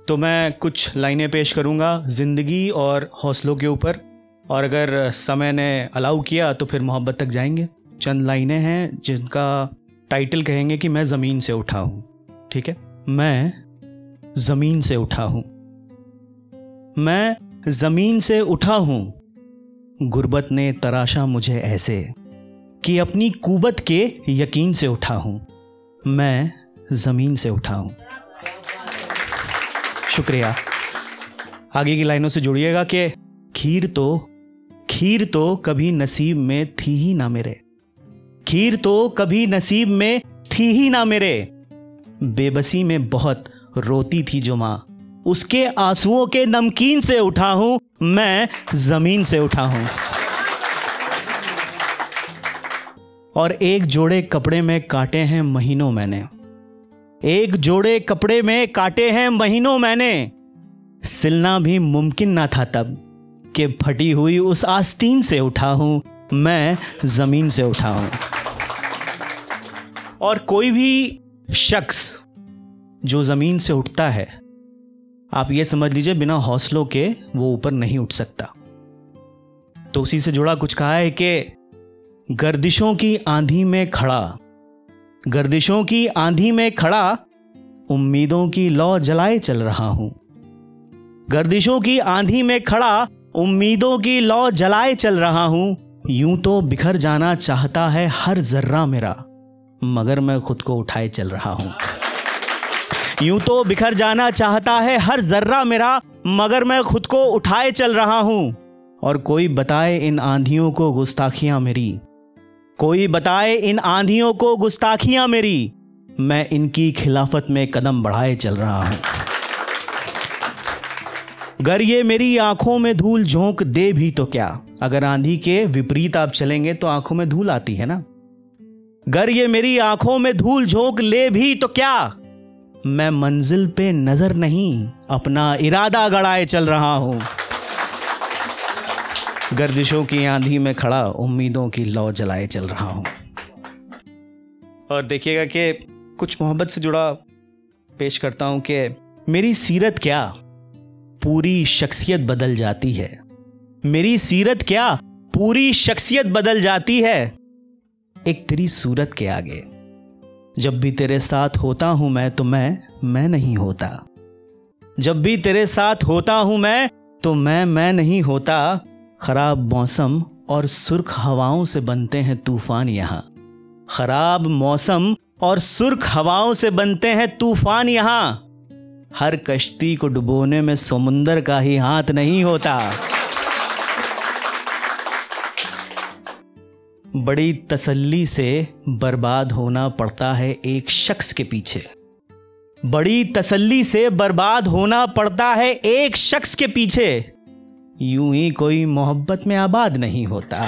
तो मैं कुछ लाइनें पेश करूँगा ज़िंदगी और हौसलों के ऊपर, और अगर समय ने अलाउ किया तो फिर मोहब्बत तक जाएंगे। चंद लाइनें हैं जिनका टाइटल कहेंगे कि मैं ज़मीन से उठा हूँ। ठीक है। मैं ज़मीन से उठा हूँ, मैं ज़मीन से उठा हूँ, गुर्बत ने तराशा मुझे ऐसे कि अपनी कुबत के यकीन से उठा हूँ। मैं ज़मीन से उठा हूँ। शुक्रिया। आगे की लाइनों से जुड़िएगा कि खीर तो कभी नसीब में थी ही ना मेरे, खीर तो कभी नसीब में थी ही ना मेरे, बेबसी में बहुत रोती थी जो माँ, उसके आंसुओं के नमकीन से उठा हूं, मैं ज़मीन से उठा हूं। और एक जोड़े कपड़े में काटे हैं महीनों मैंने, एक जोड़े कपड़े में काटे हैं महीनों मैंने, सिलना भी मुमकिन ना था तब कि फटी हुई उस आस्तीन से उठा हूं, मैं ज़मीन से उठा हूं। और कोई भी शख्स जो ज़मीन से उठता है, आप ये समझ लीजिए बिना हौसलों के वो ऊपर नहीं उठ सकता। तो उसी से जुड़ा कुछ कहा है कि गर्दिशों की आंधी में खड़ा, गर्दिशों की आंधी में खड़ा, उम्मीदों की लौ जलाए चल रहा हूं, गर्दिशों की आंधी में खड़ा, उम्मीदों की लौ जलाए चल रहा हूं। यूं तो बिखर जाना चाहता है हर जर्रा मेरा, मगर मैं खुद को उठाए चल रहा हूं। यूं तो बिखर जाना चाहता है हर जर्रा मेरा, मगर मैं खुद को उठाए चल रहा हूं। और कोई बताए इन आंधियों को गुस्ताखियां मेरी, कोई बताए इन आंधियों को गुस्ताखियां मेरी, मैं इनकी खिलाफत में कदम बढ़ाए चल रहा हूं। गर ये मेरी आंखों में धूल झोंक दे भी तो क्या, अगर आंधी के विपरीत आप चलेंगे तो आंखों में धूल आती है ना। गर ये मेरी आंखों में धूल झोंक ले भी तो क्या, मैं मंजिल पे नजर नहीं अपना इरादा गड़ाए चल रहा हूं। गर्दिशों की आंधी में खड़ा, उम्मीदों की लौ जलाए चल रहा हूं। और देखिएगा कि कुछ मोहब्बत से जुड़ा पेश करता हूं कि मेरी सीरत क्या पूरी शख्सियत बदल जाती है, मेरी सीरत क्या पूरी शख्सियत बदल जाती है, एक तेरी सूरत के आगे। जब भी तेरे साथ होता हूं मैं तो मैं नहीं होता, जब भी तेरे साथ होता हूं मैं तो मैं नहीं होता। खराब मौसम और सुर्ख हवाओं से बनते हैं तूफान यहाँ, खराब मौसम और सुर्ख हवाओं से बनते हैं तूफान यहाँ। हर कश्ती को डुबोने में समुंदर का ही हाथ नहीं होता। बड़ी तसल्ली से बर्बाद होना पड़ता है एक शख्स के पीछे, बड़ी तसल्ली से बर्बाद होना पड़ता है एक शख्स के पीछे, यूं ही कोई मोहब्बत में आबाद नहीं होता।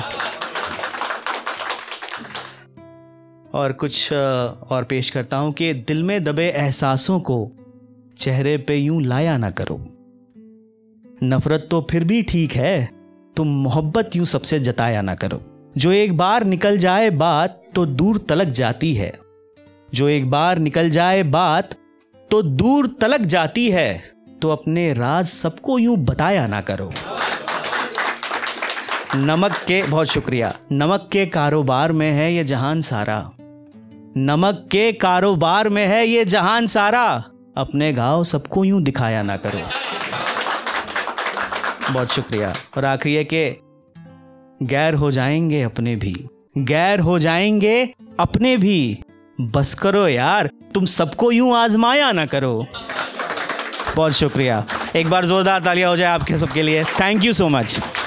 और कुछ और पेश करता हूं कि दिल में दबे एहसासों को चेहरे पे यूं लाया ना करो, नफरत तो फिर भी ठीक है, तुम मोहब्बत यूं सबसे जताया ना करो। जो एक बार निकल जाए बात तो दूर तलक जाती है, जो एक बार निकल जाए बात तो दूर तलक जाती है, तो अपने राज सबको यूं बताया ना करो। नमक के, बहुत शुक्रिया, नमक के कारोबार में है ये जहान सारा, नमक के कारोबार में है ये जहान सारा, अपने घाव सबको यूं दिखाया ना करो। बहुत शुक्रिया। और आखिरी है कि गैर हो जाएंगे अपने भी, गैर हो जाएंगे अपने भी, बस करो यार तुम सबको यूं आजमाया ना करो। बहुत शुक्रिया। एक बार जोरदार तालियां हो जाए आपके सबके लिए। Thank you so much.